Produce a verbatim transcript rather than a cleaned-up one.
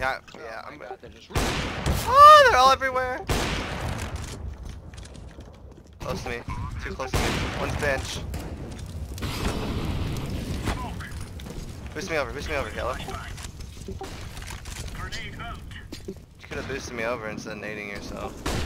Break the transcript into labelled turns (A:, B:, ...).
A: Yeah, yeah. I'm...
B: Oh, God, they're just...
A: Oh, they're all everywhere. Close to me. Too close to me. One's bench. Boost me over. Boost me over, Yellow. You could have boosted me over instead of nading yourself.